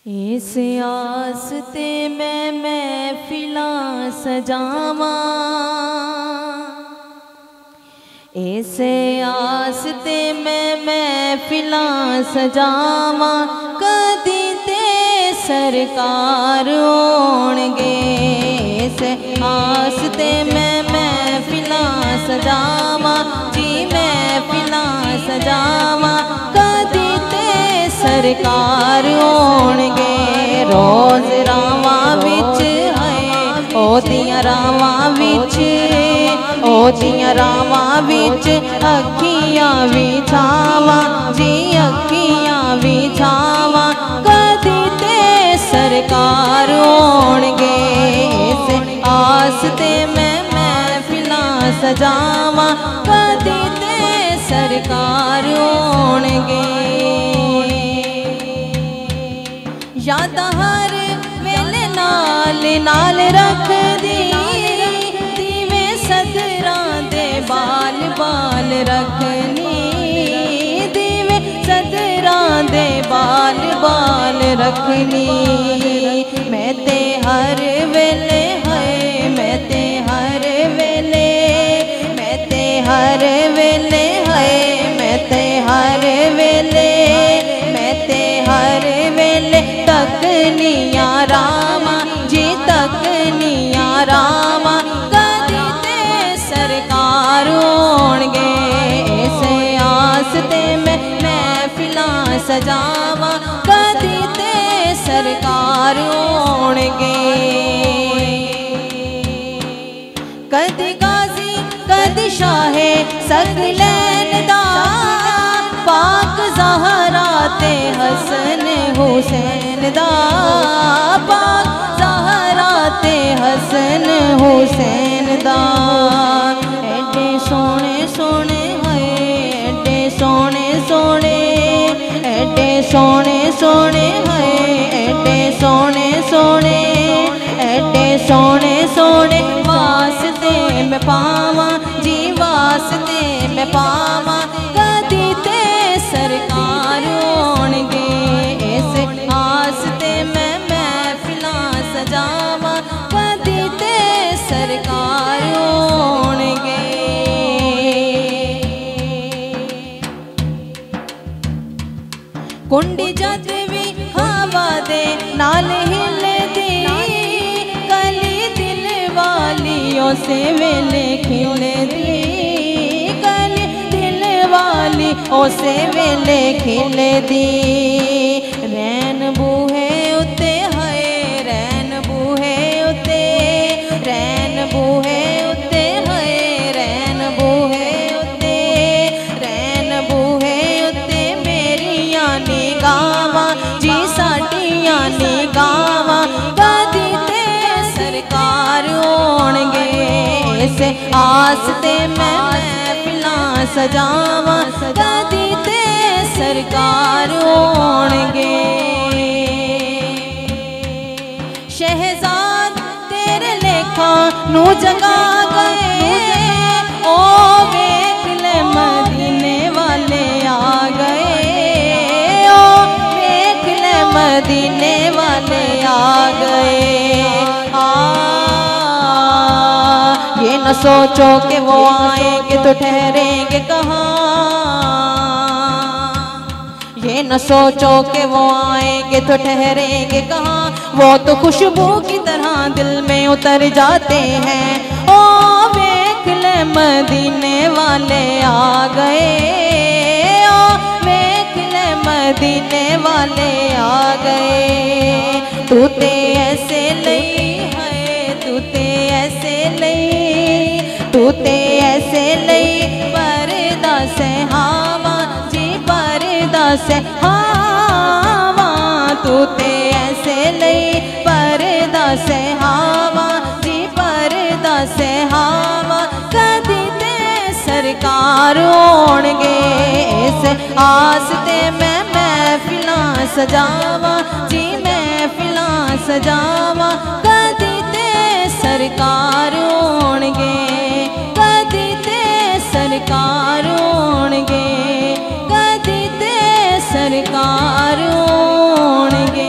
इस आस ते मैं महफिलां सजावां, इस आस ते मैं महफिलां सजावां, कदी ते सरकार होणगे। इस आस ते मैं महफिलां सजावां जी, महफिलां सजावां, कदी ते सरकार होणगे। रोज रावां विच है ओदियां रावां विच, ओदियां रावां विच अखियां विछावां जी, अखियां विछावां, कदी ते सरकार होणगे। इस आस ते मैं महफिलां सजावां, कदी ते सरकार होणगे। यादां हर वेले नाल नाल रखदी, दीवे सदरां दे बाल बाल रखनी, दीवे सदरां दे बाल बाल रखनी। मैं ते हर वेले है, मैं ते हर वेले, मैं ते हर वेले है, मैं ते हर वेले, मैं ते हर वेले तकनिया रामा जी, तकनिया रामा, कदी ते सरकार होणगे। इस आस ते मैं महफिलां सजावां, कदी ते सरकार होणगे। कदी गाजी कदी शाहे सकलैन दा, पाक ज़हरा ते हसन हुसैन दा, पाक ज़हरा ते हसन हुसैन दा। एडे सोने सोने है, एडे सोने सोने, एडे सोने सोने है, एडे सोने सोने, एडे सोने सोने, वास्ते मैं पावां जी, वास्ते मैं पावां, कदी ते सरकार होणगे। इस आस ते मैं महफिलां सजावां, कदी ते सरकार होणगे। कुंडी जद भी हवा दे नाल हिलदी, कली दिल वाली उसे वेले खिलदी, कली दिल वाली उसे वेले खिलदी। रैन बूहे उते है, रैन बूहे उते, रैन बूहे उते है, रैन बूहे उते, रैन बूहे उते मेरियां निगाहां जी, साडियां निगाहां, कदी ते सरकार होणगे। इस आस ते मैं महफिलां सजावां, कदी ते सरकार होणगे। शहजाद तेरे लेखा नू जगा गए, ओ वेख ले मदीने वाले आ गए, ओ वेख ले मदीने वाले आ गए। ये न सोचो कि वो आएंगे तो ठहरेंगे कहाँ, ये न सोचो कि वो आएंगे तो ठहरेंगे कहाँ, वो तो खुशबू की तरह दिल में उतर जाते हैं। ओ वेख ले मदीने वाले आ गए, ओ वेख ले मदीने वाले आ गए। तू ते ऐसे लई है, तू ते ऐसे लई, तू ते ऐसे लई, पर्दा से हावा जी, पर्दा से हावा, तू ते ऐसे लई, पर्दा से हावा जी, पर्दा से हावा, कदी ते सरकार होणगे। इस आस ते मैं महफिलां सजावां जी, महफिलां सजावां, कदी ते सरकार होणगे, कदी ते सरकार होणगे, कदी ते सरकार होणगे।